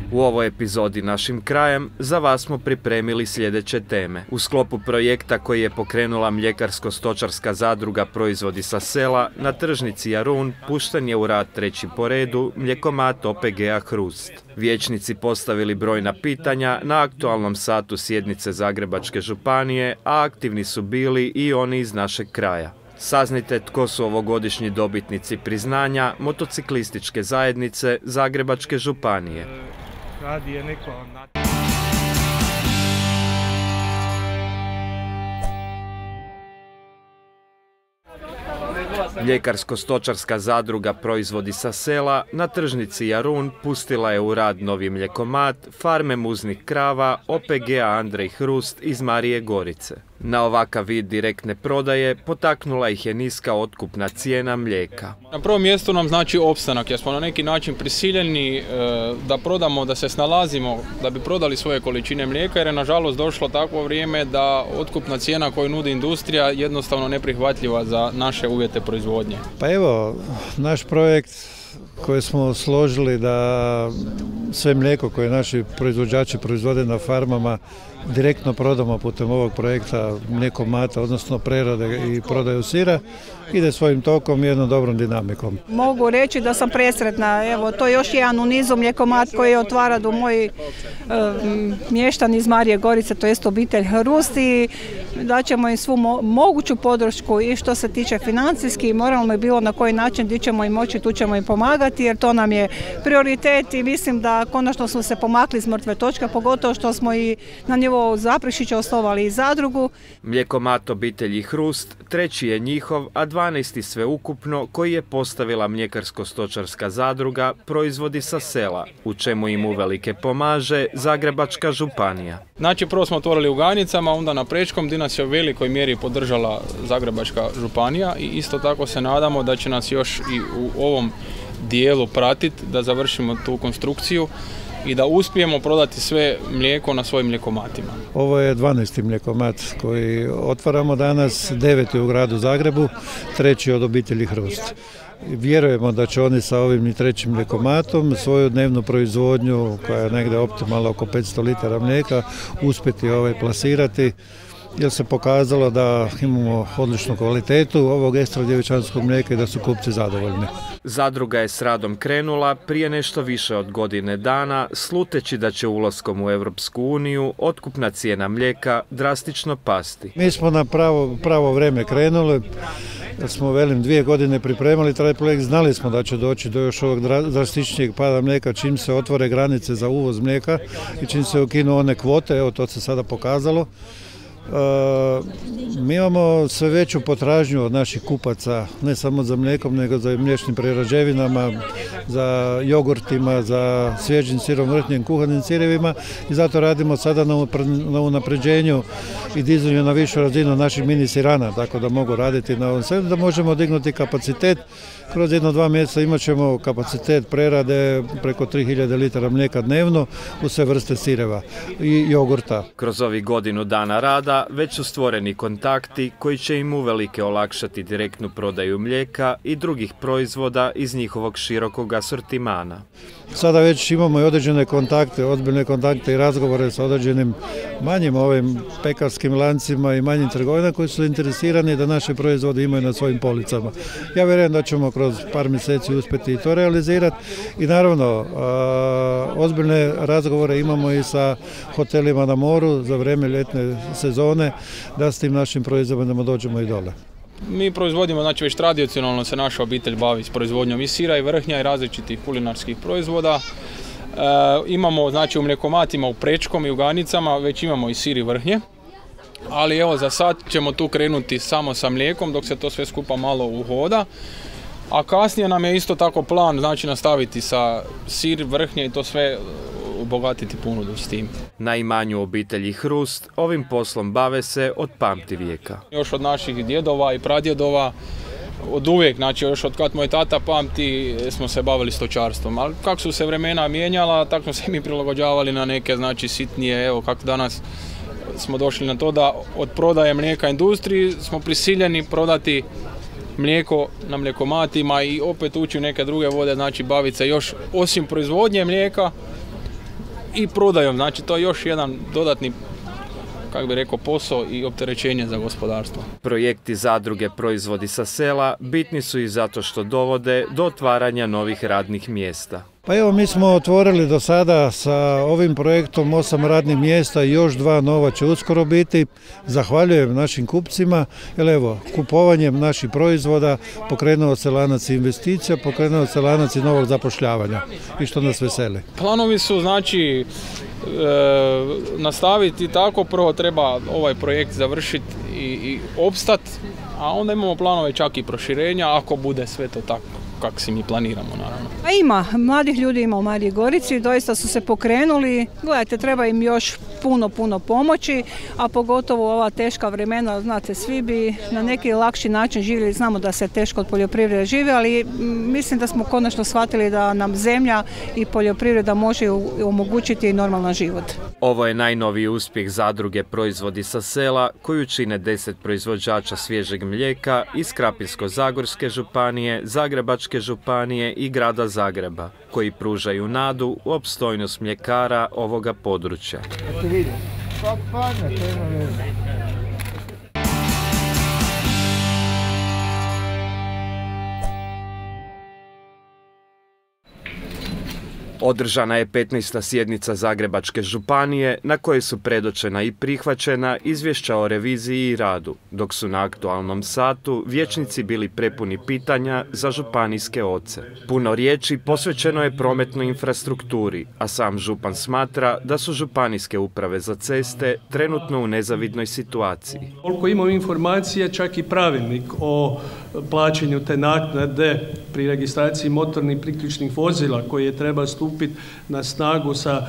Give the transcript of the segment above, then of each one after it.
U ovoj epizodi Našim krajem za vas smo pripremili sljedeće teme. U sklopu projekta koji je pokrenula Mljekarsko-stočarska zadruga Proizvodi sa sela, na tržnici Jarun pušten je u rad treći po redu mljekomat OPG-a Hrust. Vijećnici postavili brojna pitanja na aktualnom satu sjednice Zagrebačke županije, a aktivni su bili i oni iz našeg kraja. Saznajte tko su ovogodišnji dobitnici priznanja motociklističke zajednice Zagrebačke županije. Mljekarsko-stočarska zadruga Proizvodi sa sela na tržnici Jarun pustila je u rad novi mljekomat farme muznih krava OPG-a Andrej Hrust iz Marije Gorice. Na ovakav vid direktne prodaje potaknula ih je niska otkupna cijena mlijeka. Na prvom mjestu nam znači opstanak, jer smo na neki način prisiljeni da prodamo, da se snalazimo, da bi prodali svoje količine mlijeka, jer je nažalost došlo takvo vrijeme da otkupna cijena koju nudi industrija jednostavno neprihvatljiva za naše uvjete proizvodnje. Pa evo, naš projekt koji smo složili da sve mlijeko koje naši proizvođači proizvode na farmama direktno prodamo putem ovog projekta mljekomata, odnosno prerade i prodaju sira, ide svojim tokom i jednom dobrom dinamikom. Mogu reći da sam presretna. Evo, to je još jedan u nizu mljekomat koji otvara do moj mještan iz Marije Gorice, to jest obitelj Hrust, i daćemo im svu moguću podršku i što se tiče financijski i moralno i bilo na koji način gdje ćemo im moći, tu ćemo im pomagati, jer to nam je prioritet i mislim da konačno smo se pomakli s mrtve točke, pogotovo što smo i na nivou Zaprešića osnovali i zadrugu. Mljekomat obitelji Hrust treći je njihov, a 12. sveukupno koji je postavila Mljekarsko-stočarska zadruga Proizvodi sa sela, u čemu im uvelike pomaže Zagrebačka županija. Znači prvo smo otvorili u Ganicama, onda na Prečkom, gdje nas je u velikoj mjeri podržala Zagrebačka županija i isto tako se nadamo da će nas još i u ovom dijelu pratiti, da završimo tu konstrukciju i da uspijemo prodati sve mlijeko na svojim mljekomatima. Ovo je 12. mljekomat koji otvaramo danas, 9. u gradu Zagrebu, 3. od obitelji Hrust. Vjerujemo da će oni sa ovim trećim mljekomatom svoju dnevnu proizvodnju, koja je negdje optimalna oko 500 litara mlijeka, uspjeti plasirati, jer se pokazalo da imamo odličnu kvalitetu ovog ekstra djevičanskog mlijeka i da su kupci zadovoljni. Zadruga je s radom krenula prije nešto više od godine dana, sluteći da će ulaskom u Europsku uniju otkupna cijena mlijeka drastično pasti. Mi smo na pravo vrijeme krenuli, jer smo 2 godine pripremali taj projekt, znali smo da će doći do još ovog drastičnijeg pada mlijeka čim se otvore granice za uvoz mlijeka i čim se ukinu one kvote, evo to se sada pokazalo. Mi imamo sve veću potražnju od naših kupaca, ne samo za mlijekom, nego za mliječnim prerađevinama, za jogurtima, za svježim sirom, vrhnjim, kuhanim sirevima i zato radimo sada na unapređenju i dizanju na višu razinu naših mini sirana, tako da mogu raditi na ovom sve, da možemo dignuti kapacitet. Kroz 1-2 mjeseca imat ćemo kapacitet prerade preko 3000 litara mlijeka dnevno u sve vrste sireva i jogurta. Kroz ovih godinu dana rada već su stvoreni kontakti koji će im uvelike olakšati direktnu prodaju mlijeka i drugih proizvoda iz njihovog širokog asortimana. Sada već imamo i određene kontakte, ozbiljne kontakte i razgovore sa određenim manjim pekarskim lancima i manjim trgovinama koji su interesirani da naše proizvode imaju na svojim policama. Ja vjerujem da ćemo kroz par mjeseci uspjeti i to realizirati i naravno ozbiljne razgovore imamo i sa hotelima na moru za vrijeme ljetne sezone da s tim našim proizvodima dođemo i dole. Mi proizvodimo, znači već tradicionalno se naša obitelj bavi s proizvodnjom i sira i vrhnja i različitih kulinarskih proizvoda. Imamo znači u mljekomatima u Prečkom i u Ganicama već imamo i sir i vrhnje. Ali evo za sad ćemo tu krenuti samo sa mlijekom dok se to sve skupa malo uhoda. A kasnije nam je isto tako plan, znači nastaviti sa sir, vrhnje i to sve obogatiti ponudu s tim. Na imanju obitelji Hrust ovim poslom bave se od pamtivijeka. Još od naših djedova i pradjedova, od uvijek, znači još od kad moj tata pamti smo se bavili stočarstvom. Ali kako su se vremena mijenjala, tako smo se mi prilagođavali na neke znači sitnije, evo kako danas smo došli na to da od prodaje mlijeka industriji smo prisiljeni prodati mlijeko na mljekomatima i opet ući u neke druge vode, znači baviti se još osim proizvodnje mlijeka i prodajom. Znači to je još jedan dodatni, kako bi rekao, posao i opterećenje za gospodarstvo. Projekti zadruge Proizvodi sa sela bitni su i zato što dovode do otvaranja novih radnih mjesta. Pa evo, mi smo otvorili do sada sa ovim projektom 8 radnih mjesta i još 2 nova će uskoro biti. Zahvaljujem našim kupcima, jer evo, kupovanjem naših proizvoda pokrenuo se lanac investicija, pokrenuo se lanac i novog zapošljavanja i što nas veseli. Planovi su, znači, nastaviti tako, prvo treba ovaj projekt završiti i opstati, a onda imamo planove čak i proširenja ako bude sve to tako kako si mi planiramo, naravno. A ima, mladih ljudi ima u Mariji Gorici, doista su se pokrenuli. Gledajte, treba im još puno pomoći, a pogotovo ova teška vremena, znate, svi bi na neki lakši način živjeli. Znamo da se teško od poljoprivrede živi, ali mislim da smo konačno shvatili da nam zemlja i poljoprivreda može omogućiti normalan život. Ovo je najnoviji uspjeh zadruge Proizvodi sa sela, koju čine 10 proizvođača svježeg mlijeka iz Krapinsko-zagorske županije, Zagrebačke županije i grada Zagreba, koji pružaju nadu u opstojnost mljekara ovoga područja. Održana je 15. sjednica Zagrebačke županije na kojoj su predočena i prihvaćena izvješća o reviziji i radu, dok su na aktualnom satu vijećnici bili prepuni pitanja za županijske oce. Puno riječi posvećeno je prometnoj infrastrukturi, a sam župan smatra da su županijske uprave za ceste trenutno u nezavidnoj situaciji. Koliko imam informacije, čak i pravilnik o plaćanju te naknade pri registraciji motornih priključnih vozila koji je treba stupiti na snagu sa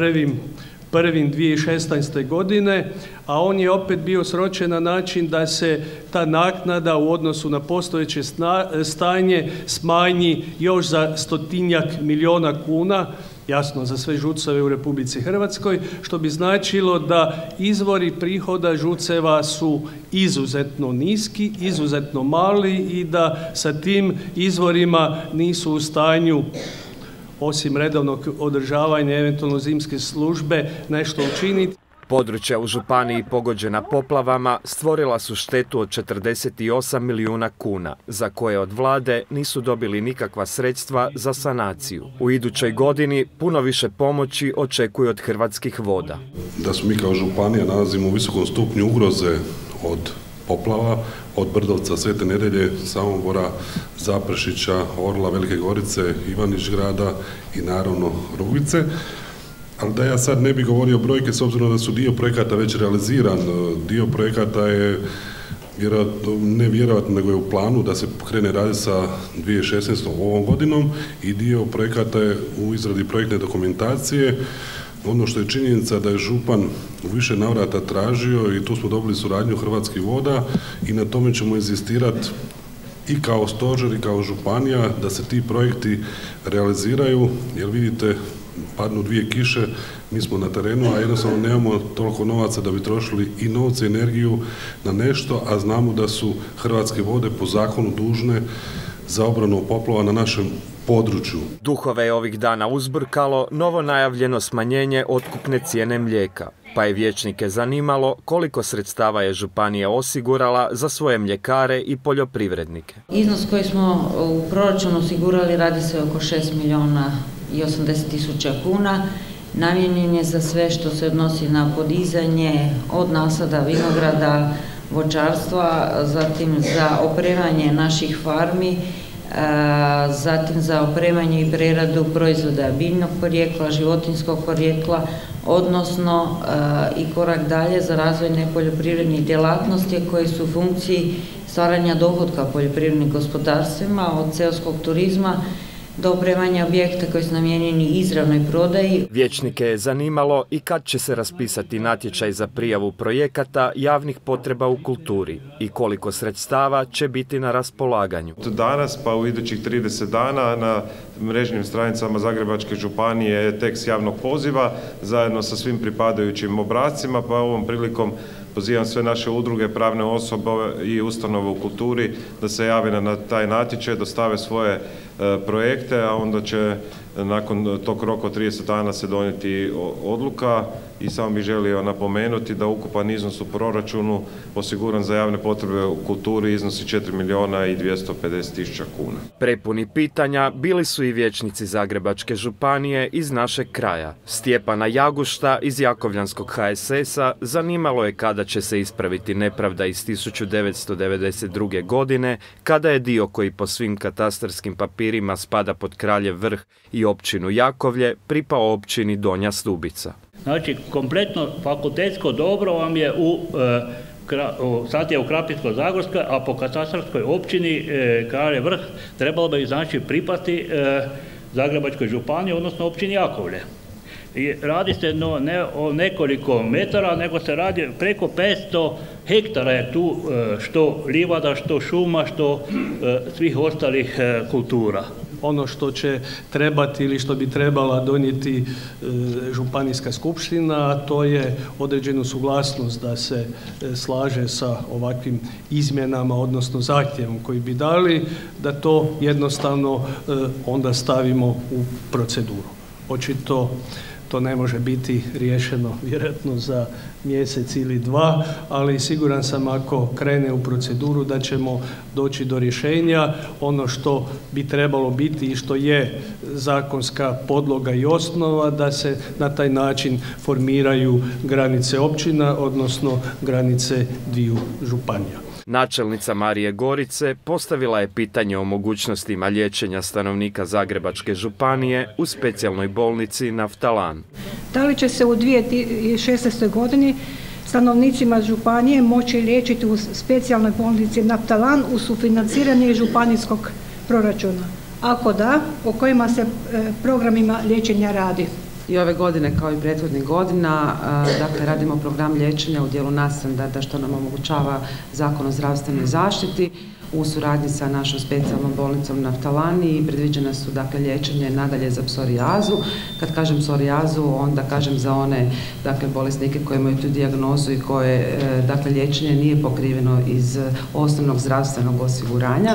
1.1.2016. godine, a on je opet bio sročen na način da se ta naknada u odnosu na postojeće stanje smanji još za 100-tinjak milijuna kuna, jasno za sve ŽUC-eve u Republici Hrvatskoj, što bi značilo da izvori prihoda ŽUC-eva su izuzetno niski, izuzetno mali i da sa tim izvorima nisu u stanju, osim redovnog održavanja, eventualno zimske službe, nešto učiniti. Područja u županiji pogođena poplavama stvorila su štetu od 48 milijuna kuna, za koje od vlade nisu dobili nikakva sredstva za sanaciju. U idućoj godini puno više pomoći očekuju od Hrvatskih voda. Da smo mi kao županija nalazimo u visokom stupnju ugroze od poplava, od Brdovca, Svete Nedelje, Samobora, Zaprešića, Orla, Velike Gorice, Ivanić-Grada i naravno Rugvice. Ali da ja sad ne bih govorio brojke, s obzirom da su dio projekata već realiziran, dio projekata je ne vjerojatno, nego je u planu da se krene raditi sa 2016. ovom godinom i dio projekata je u izradi projektne dokumentacije. Ono što je činjenica da je župan u više navrata tražio i tu smo dobili suradnju Hrvatskih voda i na tome ćemo inzistirati i kao stožer i kao županija da se ti projekti realiziraju, jer vidite, padnu 2 kiše, mi smo na terenu, a jednostavno nemamo toliko novaca da bi trošili i novce i energiju na nešto, a znamo da su Hrvatske vode po zakonu dužne za obranu poplava na našem području. Duhove je ovih dana uzburkalo novo najavljeno smanjenje otkupne cijene mlijeka, pa je vijećnike zanimalo koliko sredstava je županija osigurala za svoje mljekare i poljoprivrednike. Iznos koji smo u proračunu osigurali radi se oko 6 milijuna i 80 tisuća kuna. Namijenjen je za sve što se odnosi na podizanje od nasada vinograda, voćarstva, zatim za opremanje naših farmi, zatim za opremanje i preradu proizvoda biljnog porijekla, životinjskog porijekla, odnosno i korak dalje za razvoj nepoljoprivrednih djelatnosti koje su u funkciji stvaranja dohotka poljoprivrednim gospodarstvima, od seoskog turizma do opremanja objekta koji su namijenjeni izravnoj prodaji. Vijećnike je zanimalo i kad će se raspisati natječaj za prijavu projekata javnih potreba u kulturi i koliko sredstava će biti na raspolaganju. Od danas pa u idućih 30 dana na mrežnim stranicama Zagrebačke županije je tekst javnog poziva zajedno sa svim pripadajućim obrascima, pa ovom prilikom pozivam sve naše udruge, pravne osobe i ustanove u kulturi da se jave na taj natječaj, dostave svoje projekte, a onda će nakon tog roka od 30 dana se donijeti odluka. I samo bih želio napomenuti da ukupan iznos u proračunu osiguran za javne potrebe u kulturi iznosi 4.250.000 kuna. Prepuni pitanja bili su i vijećnici Zagrebačke županije iz našeg kraja. Stjepana Jagušta iz Jakovljanskog HSS-a zanimalo je kada će se ispraviti nepravda iz 1992. godine, kada je dio koji po svim katastarskim papirima spada pod Kraljev Vrh i općinu Jakovlje pripao općini Donja Stubica. Znači, kompletno fakultetsko dobro vam je sad je u Krapinsko-zagorskoj, a po katastarskoj općini Kraljev Vrh trebalo bi znači pripasti Zagrebačkoj županiji, odnosno općini Jakovlje. I radi se ne o nekoliko metara, nego se radi preko 500 hektara je tu što livada, što šuma, što svih ostalih kultura. Ono što će trebati ili što bi trebala donijeti županijska skupština, a to je određenu suglasnost da se slaže sa ovakvim izmjenama, odnosno zahtjevom koji bi dali, da to jednostavno onda stavimo u proceduru. Očito to ne može biti riješeno vjerojatno za mjesec ili dva, ali siguran sam ako krene u proceduru da ćemo doći do rješenja. Ono što bi trebalo biti i što je zakonska podloga i osnova da se na taj način formiraju granice općina, odnosno granice dviju županija. Načelnica Marije Gorice postavila je pitanje o mogućnostima liječenja stanovnika Zagrebačke županije u specijalnoj bolnici Naftalan. Da li će se u 2016. godini stanovnicima županije moći liječiti u specijalnoj bolnici Naftalan uz sufinanciranje županijskog proračuna? Ako da, o kojima se programima liječenja radi? I ove godine, kao i prethodnih godina, dakle, radimo program liječenja u dijelu nadstandarda što nam omogućava Zakon o zdravstvenoj zaštiti u suradnji sa našom specijalnom bolnicom Naftalani i predviđena su dakle liječenje nadalje za psorijazu. Kad kažem psorijazu, onda kažem za one dakle bolesnike koji imaju tu dijagnozu i koje dakle liječenje nije pokriveno iz osnovnog zdravstvenog osiguranja.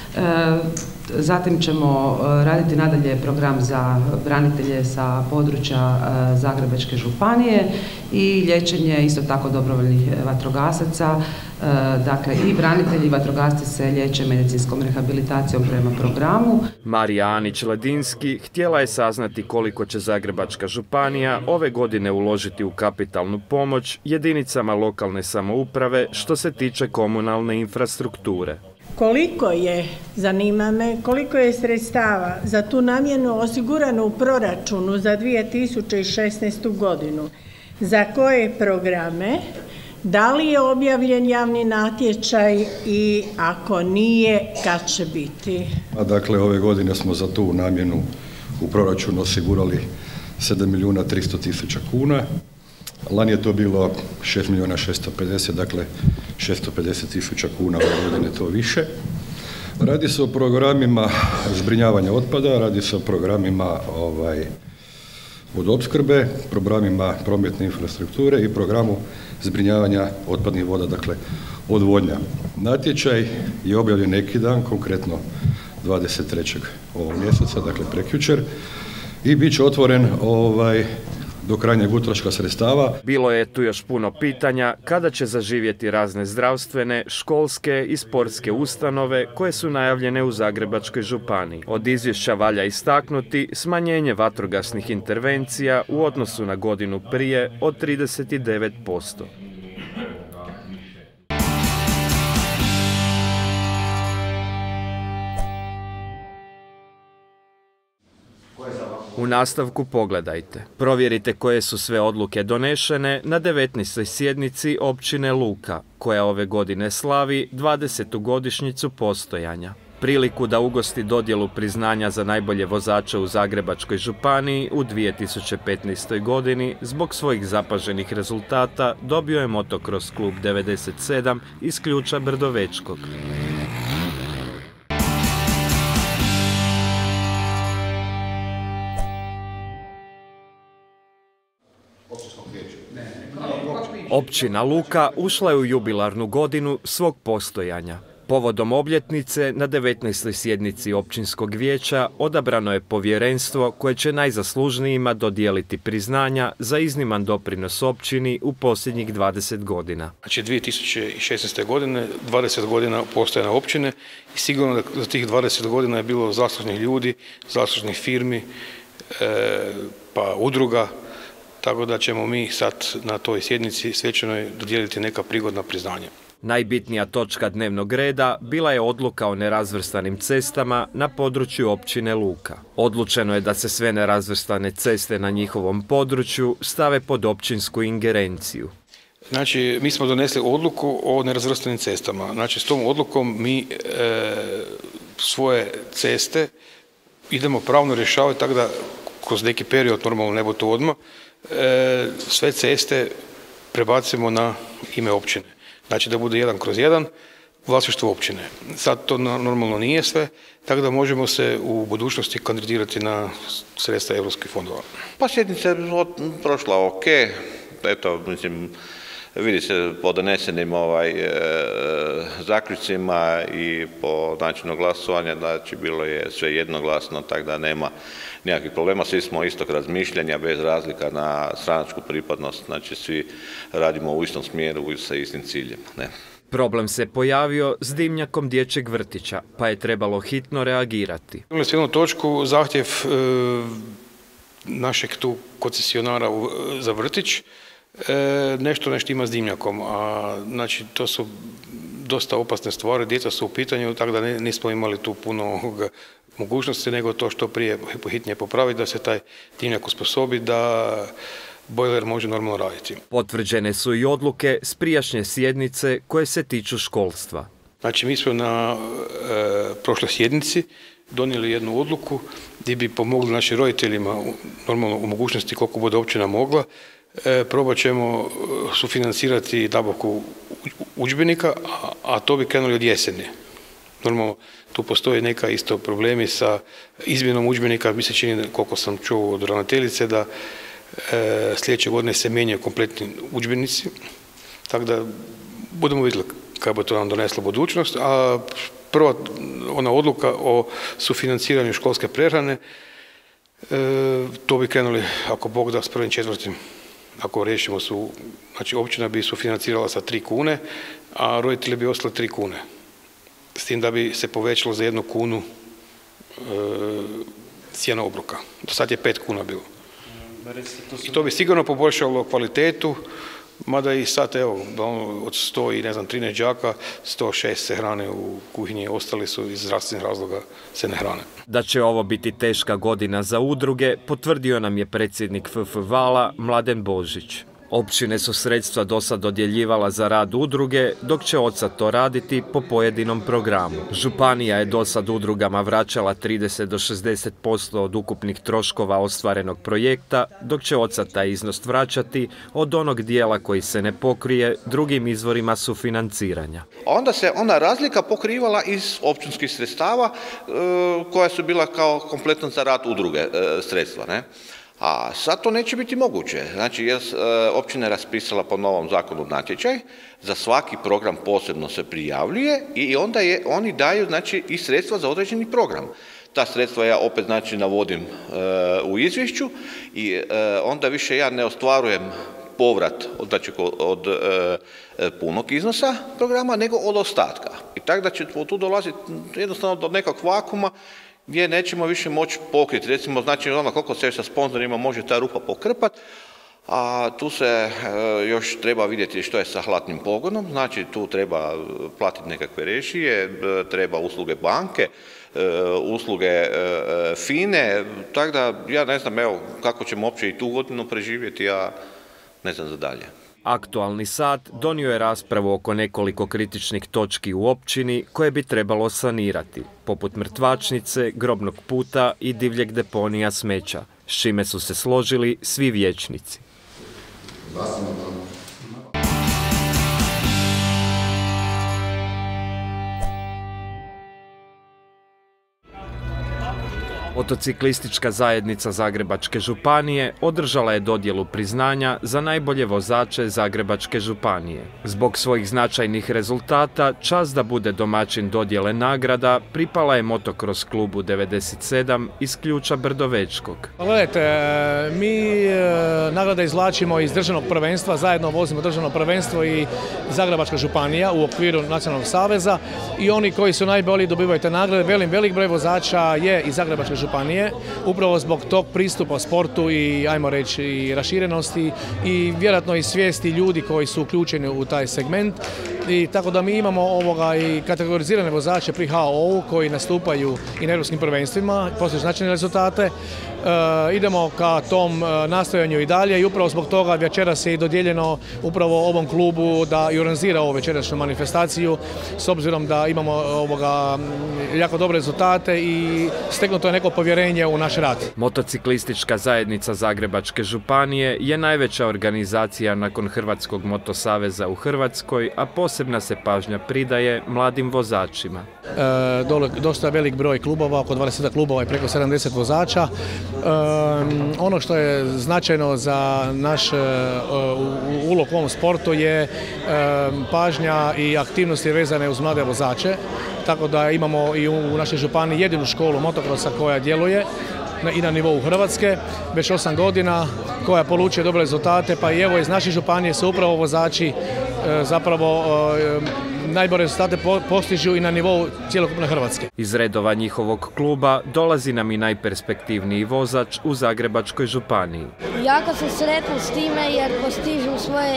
Zatim ćemo raditi nadalje program za branitelje sa područja Zagrebačke županije i liječenje isto tako dobrovoljnih vatrogasaca. Dakle, i branitelji i vatrogasci se liječe medicinskom rehabilitacijom prema programu. Marija Anić-Ledinski htjela je saznati koliko će Zagrebačka županija ove godine uložiti u kapitalnu pomoć jedinicama lokalne samouprave što se tiče komunalne infrastrukture. Koliko je, zanima me, koliko je sredstava za tu namjenu osigurano u proračunu za 2016. godinu? Za koje programe? Da li je objavljen javni natječaj i ako nije, kad će biti? Dakle, ove godine smo za tu namjenu u proračunu osigurali 7.300.000 kuna. Lani je to bilo 6.650.000, dakle 650.000 kuna, ove godine to više. Radi se o programima zbrinjavanja otpada, radi se o programima vodoopskrbe, programima prometne infrastrukture i programu zbrinjavanja otpadnih voda, dakle odvodnja. Natječaj je objavljen neki dan, konkretno 23. ovog mjeseca, dakle prekjučer, i bit će otvoren do krajnjeg utroška sredstava. Bilo je tu još puno pitanja kada će zaživjeti razne zdravstvene, školske i sportske ustanove koje su najavljene u Zagrebačkoj županiji. Od izvješća valja istaknuti smanjenje vatrogasnih intervencija u odnosu na godinu prije od 39%. U nastavku pogledajte. Provjerite koje su sve odluke donešene na 19. sjednici općine Luka, koja ove godine slavi 20. godišnjicu postojanja. Priliku da ugosti dodjelu priznanja za najbolje vozače u Zagrebačkoj županiji u 2015. godini zbog svojih zapaženih rezultata dobio je Motocross klub 97 iz Ključa Brdovečkog. Općina Luka ušla je u jubilarnu godinu svog postojanja. Povodom obljetnice na 19. sjednici općinskog vijeća odabrano je povjerenstvo koje će najzaslužnijima dodijeliti priznanja za izniman doprinos općini u posljednjih 20 godina. Znači 2016. godine, 20 godina postojanja općine i sigurno da za tih 20 godina je bilo zaslužnih ljudi, zaslužnih firmi, pa udruga, tako da ćemo mi sad na toj sjednici svečanoj dodijeliti neka prigodna priznanja. Najbitnija točka dnevnog reda bila je odluka o nerazvrstanim cestama na području općine Luka. Odlučeno je da se sve nerazvrstane ceste na njihovom području stave pod općinsku ingerenciju. Znači, mi smo donesli odluku o nerazvrstanim cestama. Znači, s tom odlukom mi svoje ceste idemo pravno rješavati tako da kroz neki period, normalno ne bo to odmah, sve ceste prebacimo na ime općine. Znači da bude 1/1 vlasništvo općine. Sad to normalno nije sve, tako da možemo se u budućnosti kandidirati na sredstva europskih fondova. Pa sjednica je prošla ok, eto, mislim, vidi se po donesenim zaključcima i po načinu glasovanja, znači bilo je sve jednoglasno, tako da nema nikakvih problema, svi smo istog razmišljanja, bez razlika na stranačku pripadnost, znači svi radimo u istom smjeru sa istim ciljem. Ne. Problem se pojavio s dimnjakom dječjeg vrtića, pa je trebalo hitno reagirati. Imali smo jednu točku, zahtjev našeg tu koncesionara za vrtić, nešto ima s dimnjakom, a znači to su dosta opasne stvari, djeca su u pitanju, tako da nismo imali tu puno mogućnosti, nego to što prije hitnije popraviti, da se taj dimnjak osposobi, da bojler može normalno raditi. Potvrđene su i odluke s prijašnje sjednice koje se tiču školstva. Znači mi smo na prošloj sjednici donijeli jednu odluku gdje bi pomogli našim roditeljima, normalno u mogućnosti koliko bude općina mogla, probat ćemo sufinancirati nabavku udžbenika, a to bi krenuli od jeseni. Normalno, tu postoji neka isto problemi sa izmjenom udžbenika, mi se čini, koliko sam čuo od ravnateljice, da sljedeće godine se mijenjaju kompletni udžbenici, tako da budemo vidjeli kako bi to nam doneslo budućnost, a prva ona odluka o sufinanciranju školske prehrane, to bi krenuli, ako Bog da, s 1.4. Ako riješimo znači općina bi sufinancirala sa 3 kune, a roditelji bi ostali 3 kune. S tim da bi se povećalo za 1 kunu cijena obroka. Do sad je 5 kuna bilo. I to bi sigurno poboljšalo kvalitetu, mada i sad, evo, od 100 i 13 đaka, 106 se hrane u kuhinji, ostali su iz zdravstvenih razloga se ne hrane. Da će ovo biti teška godina za udruge, potvrdio nam je predsjednik FF Vala Mladen Božić. Općine su sredstva dosad dodjeljivala za rad udruge, dok će odsad to raditi po pojedinom programu. Županija je dosad udrugama vraćala 30 do 60% od ukupnih troškova ostvarenog projekta, dok će odsad taj iznos vraćati od onog dijela koji se ne pokrije drugim izvorima sufinanciranja. Onda se ona razlika pokrivala iz općinskih sredstava koja su bila kao kompletno za rad udruge sredstva, ne? A sad to neće biti moguće. Znači, jer općina je raspisala po novom zakonu natječaj, za svaki program posebno se prijavljuje i onda oni daju, znači, i sredstva za određeni program. Ta sredstva ja opet, znači, navodim u izvješću i onda više ja ne ostvarujem povrat od punog iznosa programa, nego od ostatka. I tako da će tu dolaziti jednostavno do nekog vakuma gdje nećemo više moći pokriti. Recimo, znači, ono koliko se sa sponzorima može ta rupa pokrpati, a tu se još treba vidjeti što je sa hladnim pogonom, znači tu treba platiti nekakve režije, treba usluge banke, usluge FINE, tako da ja ne znam, evo, kako ćemo uopće i tu godinu preživjeti, ja ne znam za dalje. Aktualni sat donio je raspravu oko nekoliko kritičnih točki u općini koje bi trebalo sanirati, poput mrtvačnice, grobnog puta i divljeg deponija smeća, s čime su se složili svi vijećnici. Motociklistička zajednica Zagrebačke županije održala je dodjelu priznanja za najbolje vozače Zagrebačke županije. Zbog svojih značajnih rezultata, čast da bude domaćin dodjele nagrada pripala je Motocross klubu 97 iz Ključa Brdovečkog. Gledajte, mi nagrade izvlačimo iz državnog prvenstva, zajedno vozimo državno prvenstvo i Zagrebačka županija u okviru Nacionalnog saveza i oni koji su najbolji dobivaju te nagrade. Velik broj vozača je iz Zagrebačke županije, upravo zbog tog pristupa sportu i, ajmo reći, i raširenosti i vjerojatno i svijesti ljudi koji su uključeni u taj segment. I tako da mi imamo i kategorizirane vozače pri HOO koji nastupaju i na europskim prvenstvima, postoje značajne rezultate. Idemo ka tom nastojanju i dalje i upravo zbog toga večeras je i dodijeljeno upravo ovom klubu da i organizira ovu večerašnju manifestaciju s obzirom da imamo jako dobre rezultate i steknuto je neko povjerenje u naš rad. Motociklistička zajednica Zagrebačke županije je najveća organizacija nakon Hrvatskog motosaveza u Hrvatskoj, a posebna se pažnja pridaje mladim vozačima. Dosta velik broj klubova, oko 20 klubova i preko 70 vozača. Ono što je značajno za naš ulog u ovom sportu je pažnja i aktivnosti vezane uz mlade vozače, tako da imamo i u našoj županiji jedinu školu motokrosa koja djeluje i na nivou Hrvatske, već 8 godina, koja polučuje dobre rezultate, pa i evo iz naše županije su upravo vozači zapravo najbolje rezultate postižu i na nivou cjelokupne Hrvatske. Iz redova njihovog kluba dolazi nam i najperspektivniji vozač u Zagrebačkoj županiji. Jako sam sretna s time jer postižu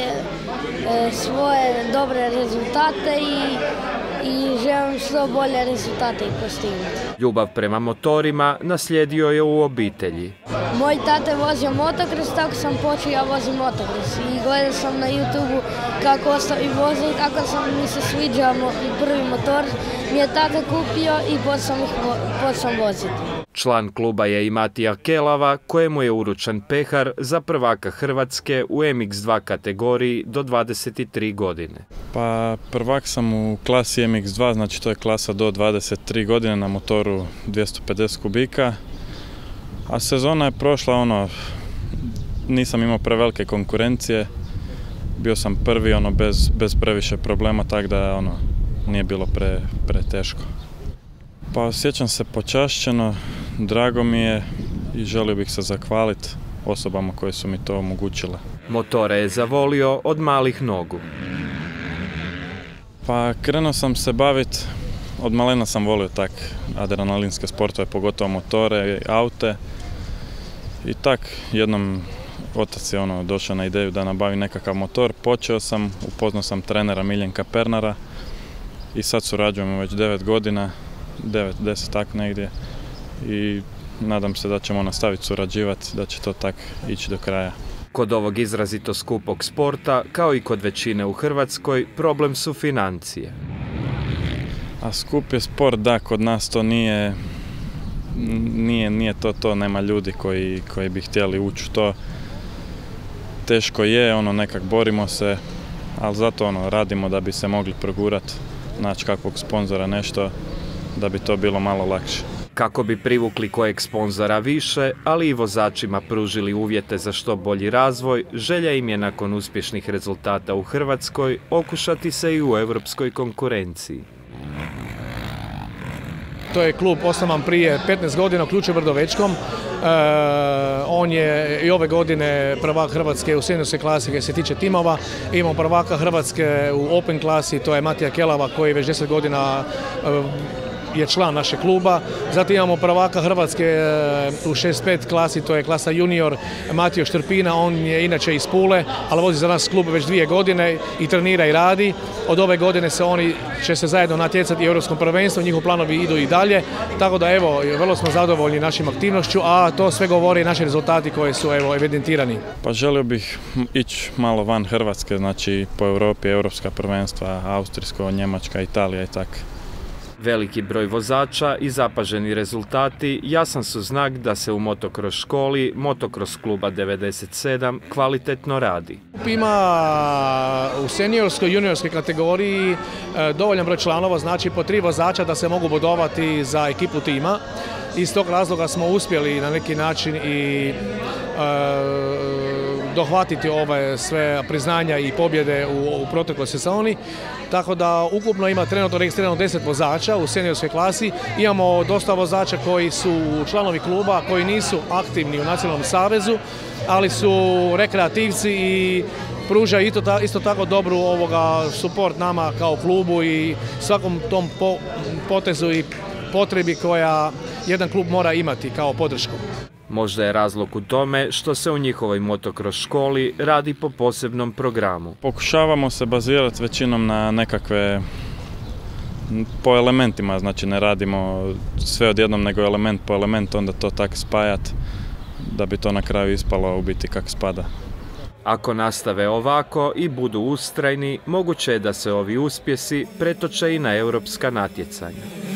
svoje dobre rezultate i želim što bolje rezultate i postignuti. Ljubav prema motorima naslijedio je u obitelji. Moj tata je vozio motocross, tako sam počeo ja vozim motocross i gledao sam na YouTube kako ostali voze i kako mi se sviđa prvi motor. Mi je tata kupio i počeo voziti. Član kluba je i Matija Kelava, kojemu je uručen pehar za prvaka Hrvatske u MX2 kategoriji do 23 godine. Pa prvak sam u klasi MX2, znači to je klasa do 23 godine na motoru 250 kubika. A sezona je prošla, nisam imao prevelike konkurencije, bio sam prvi bez previše problema, tako da nije bilo preteško. Pa osjećam se počašćeno, drago mi je i želio bih se zahvaliti osobama koje su mi to omogućile. Motore je zavolio od malih nogu. Pa krenuo sam se baviti, od malena sam volio tak adrenalinske sportove, pogotovo motore i aute. I tak jednom otac je došao na ideju da nabavi nekakav motor. Počeo sam, upoznao sam trenera Miljenka Pernara i sad surađujemo već 9 godina, 9-10 tak negdje i nadam se da ćemo nastaviti surađivati, da će to tak ići do kraja. Kod ovog izrazito skupog sporta, kao i kod većine u Hrvatskoj, problem su financije. A skup je sport, da, kod nas to nije to, nema ljudi koji bi htjeli ući u to. Teško je, nekak borimo se, ali zato radimo da bi se mogli progurati, naći kakvog sponzora, nešto, da bi to bilo malo lakše. Kako bi privukli kojeg sponzora više, ali i vozačima pružili uvjete za što bolji razvoj, želja im je nakon uspješnih rezultata u Hrvatskoj okušati se i u europskoj konkurenciji. To je klub osnovan prije 15 godina u Ključu Brdovečkom. On je i ove godine prvak Hrvatske u seniorskoj klasi gdje se tiče timova. Imamo prvaka Hrvatske u Open klasi, to je Matija Kelava koji već 10 godina je član našeg kluba. Zatim imamo prvaka Hrvatske u 65 klasi, to je klasa junior Matijo Štrpina, on je inače iz Pule, ali vozi za nas klub već 2 godine i trenira i radi. Od ove godine oni će se zajedno natjecati u europskom prvenstvu, njihovi planovi idu i dalje, tako da evo, vrlo smo zadovoljni našim aktivnošću, a to sve govori naši rezultati koji su evidentirani. Pa želio bih ići malo van Hrvatske, znači po Europi, europska prvenstva, Austrijsko, Njemačka, Italija i tako. Veliki broj vozača i zapaženi rezultati jasan su znak da se u motokros školi Motokros kluba 97 kvalitetno radi. Ima u seniorskoj i juniorskoj kategoriji dovoljan broj članova, znači po 3 vozača da se mogu bodovati za ekipu tima. Iz tog razloga smo uspjeli na neki način i dohvatiti ove sve priznanja i pobjede u protekloj sezoni. Tako da ukupno ima trenutno registrirano 10 vozača u seniorskoj klasi. Imamo dosta vozača koji su članovi kluba, koji nisu aktivni u nacionalnom savezu, ali su rekreativci i pružaju isto tako dobru suport nama kao klubu i svakom tom potezu i potrebi koja jedan klub mora imati kao podršku. Možda je razlog u tome što se u njihovoj motokros školi radi po posebnom programu. Pokušavamo se bazirati većinom na nekakve po elementima, znači ne radimo sve odjednom nego element po element, onda to tako spajati da bi to na kraju ispalo u biti kako spada. Ako nastave ovako i budu ustrajni, moguće je da se ovi uspjesi pretoče i na europska natjecanja.